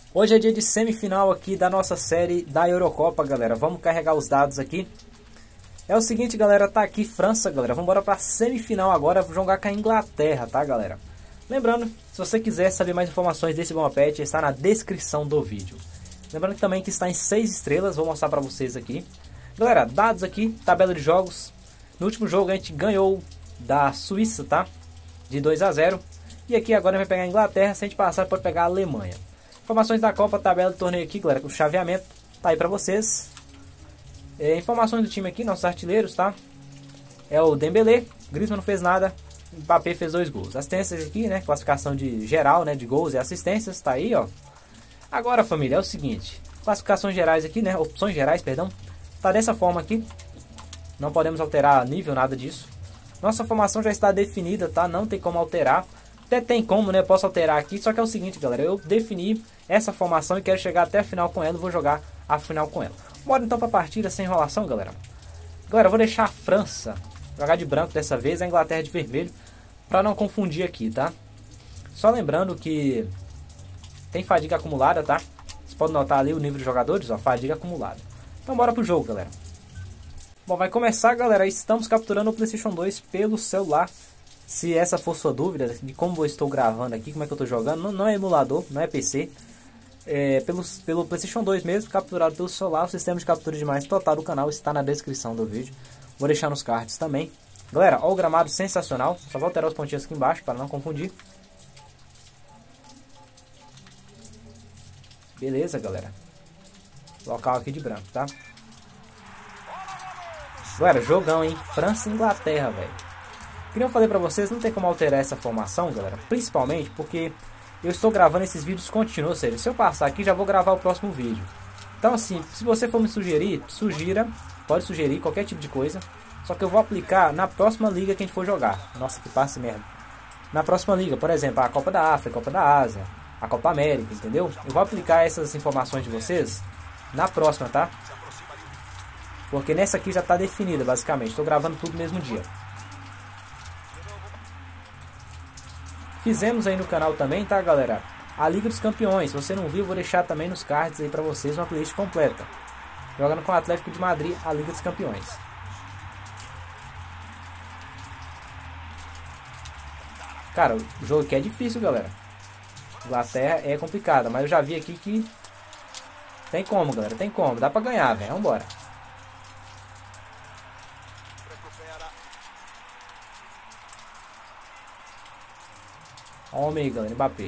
Hoje é dia de semifinal aqui da nossa série da Eurocopa, galera. Vamos carregar os dados aqui. É o seguinte, galera, tá aqui França, galera. Vamos embora pra semifinal agora, jogar com a Inglaterra, tá, galera? Lembrando, se você quiser saber mais informações desse Bomba Pet, está na descrição do vídeo. Lembrando que também que está em 6 estrelas, vou mostrar pra vocês aqui. Galera, dados aqui, tabela de jogos. No último jogo a gente ganhou da Suíça, tá? De 2 a 0. E aqui agora vai pegar a Inglaterra, se a gente passar pode pegar a Alemanha. Informações da Copa, tabela do torneio aqui, galera, com o chaveamento, tá aí pra vocês. Informações do time aqui, nossos artilheiros, tá? É o Dembélé, Griezmann não fez nada, Mbappé fez 2 gols. Assistências aqui, né, classificação de geral, né, de gols e assistências, tá aí, ó. Agora, família, é o seguinte, classificações gerais aqui, né, opções gerais, perdão, tá dessa forma aqui. Não podemos alterar nível, nada disso. Nossa formação já está definida, tá? Não tem como alterar. Até tem como, né? Posso alterar aqui. Só que é o seguinte, galera. Eu defini essa formação e quero chegar até a final com ela. Vou jogar a final com ela. Bora então para a partida sem enrolação, galera. Galera, eu vou deixar a França jogar de branco dessa vez. A Inglaterra de vermelho. Para não confundir aqui, tá? Só lembrando que tem fadiga acumulada, tá? Você pode notar ali o nível de jogadores, ó. Fadiga acumulada. Então bora pro jogo, galera. Bom, vai começar, galera. Estamos capturando o PlayStation 2 pelo celular. Se essa for sua dúvida de como eu estou gravando aqui, como é que eu estou jogando, não é emulador, não é PC. É pelo PlayStation 2 mesmo, capturado pelo celular. O sistema de captura de imagens total do canal está na descrição do vídeo. Vou deixar nos cards também. Galera, olha o gramado sensacional. Só vou alterar os pontinhos aqui embaixo para não confundir. Beleza, galera. Local aqui de branco, tá? Galera, jogão, hein? França e Inglaterra, velho. Como eu falei pra vocês, não tem como alterar essa formação, galera. Principalmente porque eu estou gravando esses vídeos contínuos. Ou seja, se eu passar aqui, já vou gravar o próximo vídeo. Então, assim, se você for me sugerir, sugira. Pode sugerir qualquer tipo de coisa. Só que eu vou aplicar na próxima liga que a gente for jogar. Nossa, que passe mesmo. Na próxima liga, por exemplo, a Copa da África, a Copa da Ásia, a Copa América, entendeu? Eu vou aplicar essas informações de vocês na próxima, tá? Porque nessa aqui já está definida, basicamente. Estou gravando tudo no mesmo dia. Fizemos aí no canal também, tá, galera? A Liga dos Campeões. Se você não viu, vou deixar também nos cards aí pra vocês uma playlist completa. Jogando com o Atlético de Madrid, a Liga dos Campeões. Cara, o jogo aqui é difícil, galera. Inglaterra é complicada, mas eu já vi aqui que tem como, galera. Tem como. Dá pra ganhar, velho. Vambora. Homem aí, galera, Mbappé.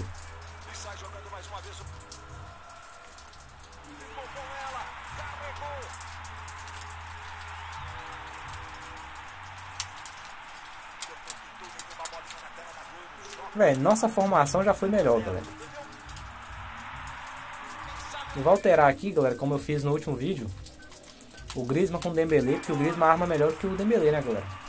Velho, nossa formação já foi melhor, galera. Eu vou alterar aqui, galera, como eu fiz no último vídeo. O Griezmann com o Dembélé, porque o Griezmann arma melhor que o Dembélé, né, galera?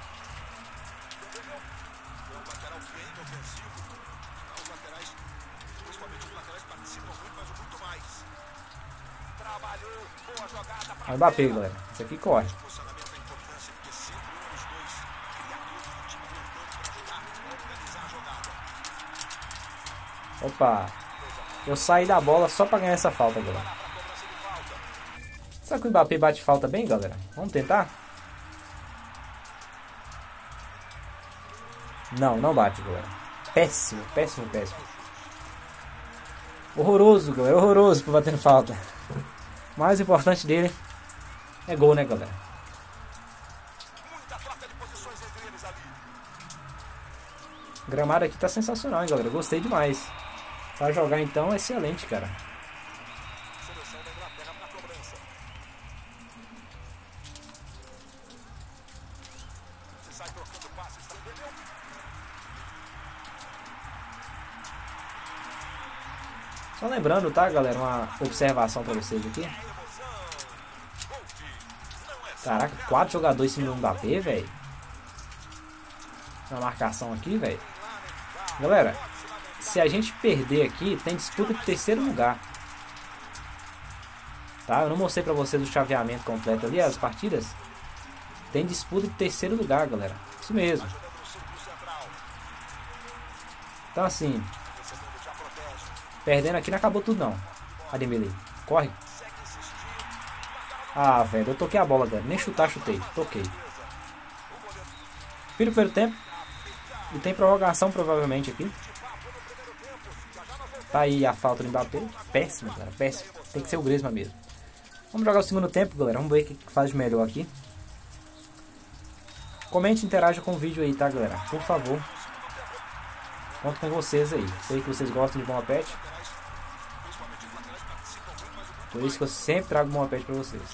Aí Mbappé, galera. Isso aqui corre. Opa. Eu saí da bola só pra ganhar essa falta, galera. Será que o Mbappé bate falta bem, galera? Vamos tentar? Não, não bate, galera. Péssimo, péssimo, péssimo. Horroroso, galera. Horroroso por batendo falta. O mais importante dele é gol, né, galera? O gramado aqui tá sensacional, hein, galera? Gostei demais. Pra jogar, então, é excelente, cara. Só lembrando, tá, galera? Uma observação pra vocês aqui. Caraca, 4 jogadores em cima do Mbappé, velho. Uma marcação aqui, velho. Galera, se a gente perder aqui, tem disputa de terceiro lugar. Tá? Eu não mostrei pra vocês o chaveamento completo ali, as partidas. Tem disputa de terceiro lugar, galera. Isso mesmo. Então assim, Perdendo aqui não acabou tudo não. Ademir, corre. Ah, velho, eu toquei a bola, velho. Nem chutar, chutei. Toquei. Fim do primeiro tempo. E tem prorrogação provavelmente aqui. Tá aí a falta do Mbappé. Péssimo, galera. Péssimo. Tem que ser o Griezmann mesmo. Vamos jogar o segundo tempo, galera. Vamos ver o que faz de melhor aqui. Comente e interaja com o vídeo aí, tá, galera? Por favor. Conto com vocês aí. Sei que vocês gostam de Bomba Pet. Por isso que eu sempre trago Bomba Pet pra vocês.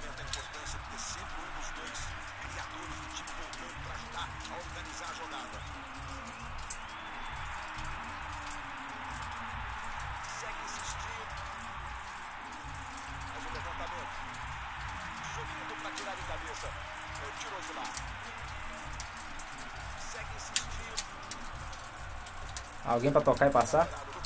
Alguém pra tocar e passar?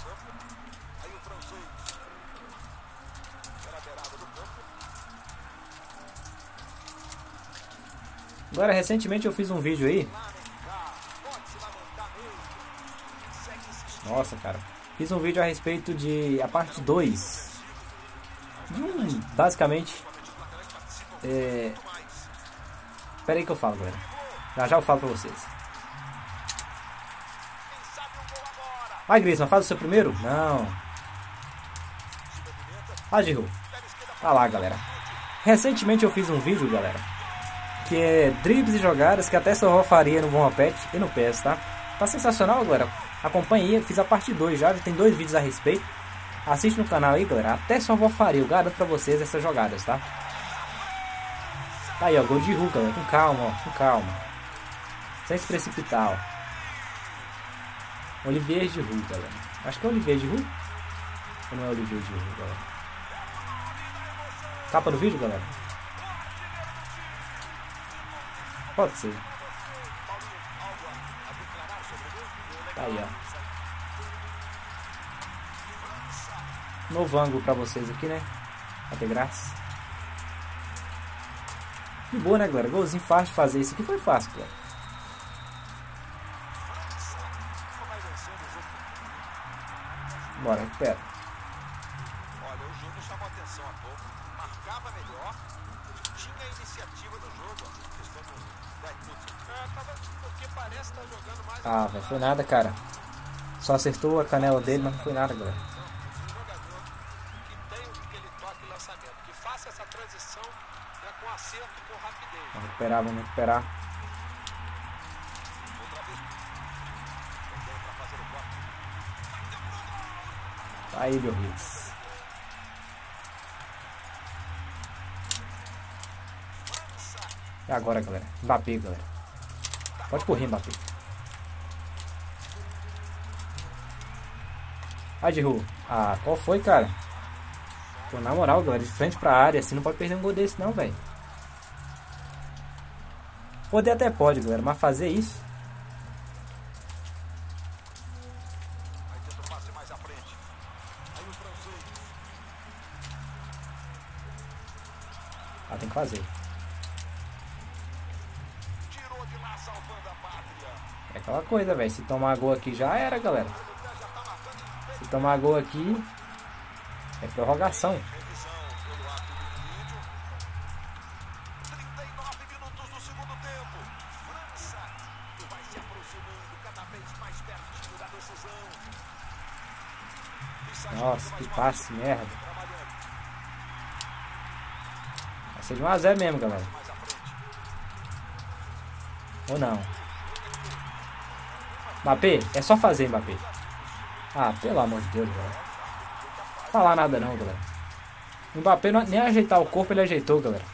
Agora, recentemente eu fiz um vídeo aí. Nossa, cara. Fiz um vídeo a respeito de a parte 2. Basicamente. Espera aí que eu falo, galera. Já eu falo pra vocês. Vai, Griezmann, faz o seu primeiro? Não. Vai, Giroud. Tá lá, galera. Recentemente eu fiz um vídeo, galera, que é dribles e jogadas que até só faria no Bomba Pet e no PES, tá? Tá sensacional, galera. Acompanhe aí, fiz a parte 2 já tem 2 vídeos a respeito. Assiste no canal aí, galera. Até só faria, eu garanto pra vocês essas jogadas, tá? Tá aí, ó, gol de Giroud, galera. Com calma, ó, com calma. Sem se precipitar, ó. Olivier Giroud, galera. Acho que é Olivier Giroud. Ou não é Olivier Giroud, galera? Capa do vídeo, galera? Pode ser. Tá aí, ó. Novo ângulo pra vocês aqui, né? Vai ter graça. Que boa, né, galera? Golzinho fácil de fazer. Isso aqui foi fácil, galera. Bora, recupera. Olha, o jogo chamou atenção há pouco. Marcava melhor. Tinha a iniciativa do jogo. Porque parece estar jogando mais. Ah, velho, foi nada, cara. Só acertou a canela dele, mas não foi nada, galera. Um jogador que tem aquele toque e lançamento, que faça essa transição com acerto e com rapidez. Vamos recuperar, vamos recuperar. Outra vez. Também para fazer o corte. Aí, meu Rios. E agora, galera? Mbappé, galera. Pode correr, Mbappé. Ai, Giroud. Ah, qual foi, cara? Pô, na moral, galera, de frente pra área, assim, não pode perder um gol desse, não, velho. Poder até pode, galera, mas fazer isso... Ah, tem que fazer. É aquela coisa, velho. Se tomar gol aqui já era, galera. Se tomar gol aqui é prorrogação. 39 minutos do segundo tempo. França vai se aproximando cada vez mais pertinho da decisão. Nossa, que passe, merda. Vai ser de 1 a 0 mesmo, galera. Ou não? Mbappé, é só fazer, Mbappé. Ah, pelo amor de Deus, galera. Não falar nada não, galera. O Mbappé nem ajeitar o corpo ele ajeitou, galera.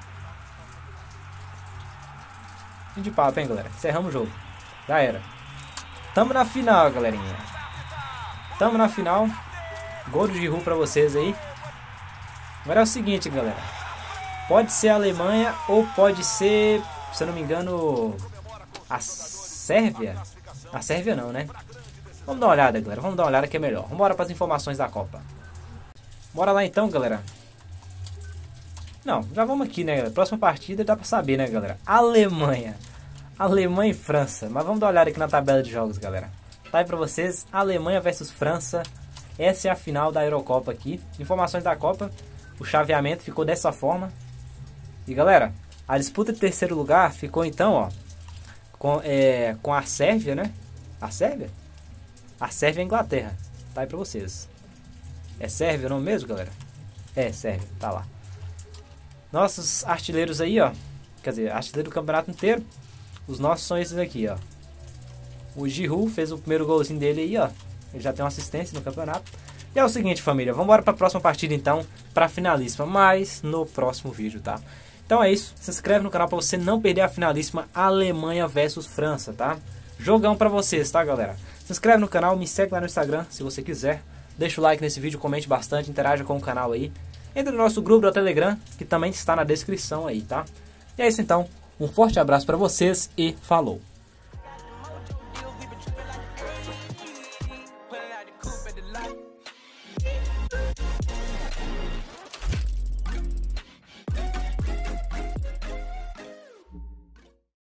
Fim de papo, hein, galera. Encerramos o jogo. Já era. Tamo na final, galerinha. Tamo na final. Gol do Giroud pra vocês aí. Agora é o seguinte, galera. Pode ser a Alemanha ou pode ser, se eu não me engano, a Sérvia. A Sérvia não, né? Vamos dar uma olhada, galera. Vamos dar uma olhada que é melhor. Vamos embora para as informações da Copa. Bora lá então, galera. Não, já vamos aqui, né, galera? Próxima partida dá pra saber, né, galera? Alemanha. Alemanha e França. Mas vamos dar uma olhada aqui na tabela de jogos, galera. Tá aí pra vocês. Alemanha versus França. Essa é a final da Eurocopa aqui. Informações da Copa. O chaveamento ficou dessa forma. E galera, a disputa de terceiro lugar ficou então, ó, com a Sérvia, né? A Sérvia? A Sérvia e a Inglaterra. Tá aí pra vocês. É Sérvia o nome mesmo, galera? É, Sérvia, tá lá. Nossos artilheiros aí, ó. Quer dizer, artilheiro do campeonato inteiro. Os nossos são esses aqui, ó. O Giroud fez o primeiro golzinho dele aí, ó. Ele já tem uma assistência no campeonato. E é o seguinte, família. Vamos embora pra próxima partida, então. Pra finalíssima. Mas no próximo vídeo, tá? Então é isso. Se inscreve no canal pra você não perder a finalíssima Alemanha versus França, tá? Jogão pra vocês, tá, galera? Se inscreve no canal. Me segue lá no Instagram, se você quiser. Deixa o like nesse vídeo, comente bastante. Interaja com o canal aí. Entra no nosso grupo do Telegram, que também está na descrição aí, tá? E é isso, então. Um forte abraço pra vocês e falou! Like